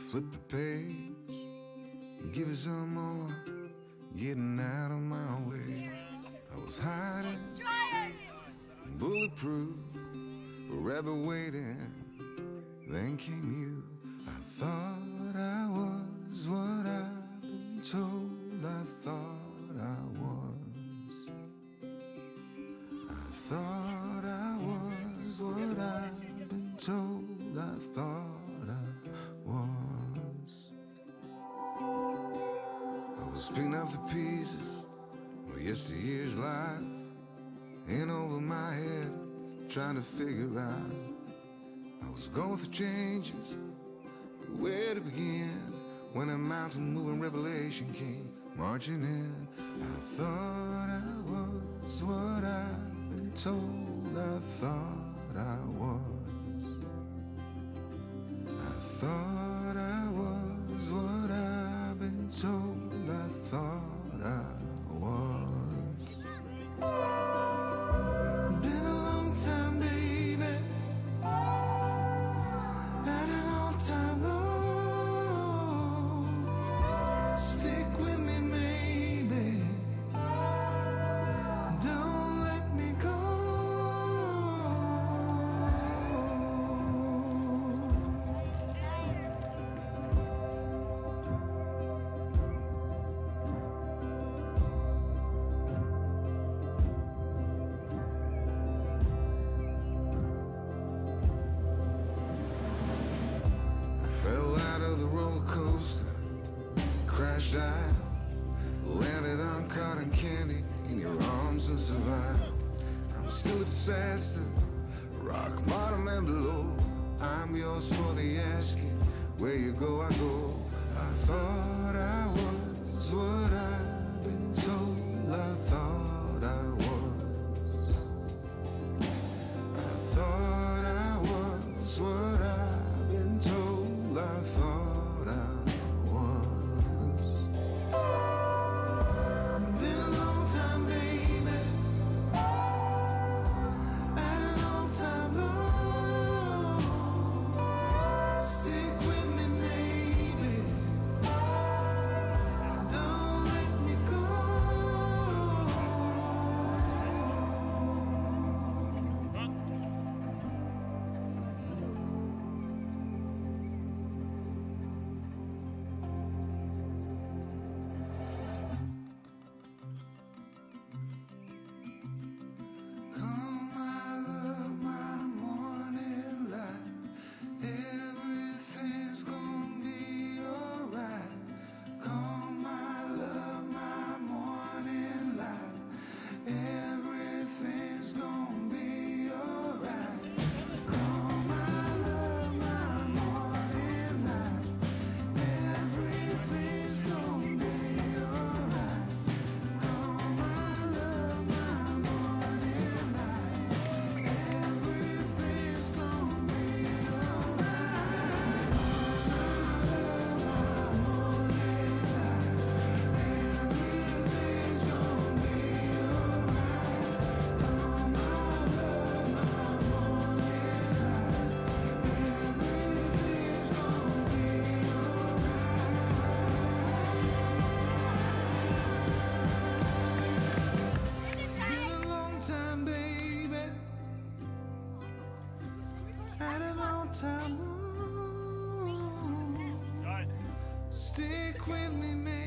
flip the page, give it some more, getting out of my way. I was hiding, bulletproof, forever waiting. Then came you. I thought I was what I've been told. I thought I was. I thought I was what I've been told. I thought I was. I was picking up the pieces of yesteryear's life, in over my head, trying to figure out. I was going through changes, where to begin, when a mountain-moving revelation came marching in. I thought I was what I've been told. I thought I was. I thought I was what I've been told. I thought I was. Been a long time, baby. Had an all-time low. Stick with me, maybe. Don't let me go. Fell out of the roller coaster, crashed out, landed on cotton candy in your arms and survived. I'm still a disaster, rock bottom and below. I'm yours for the asking, where you go I go. I thought I was what I've been told. I thought I was. I thought I was what I've been told. I thought I was. Been a long time, baby. At an all-time low. Stick with me, maybe. Don't let me go. Come, my love, my morning light. Everything's gonna be alright. Come, my love, my morning light. Everything's gonna be alright. Come, my love, my morning light. Everything's gonna be alright. Come, my love, my morning light. Everything's gonna be alright. Everything's gonna be alright. Come, my love, my morning light. Everything's gonna be alright. Been a long time, baby. Had an all-time low. Stick with me, man.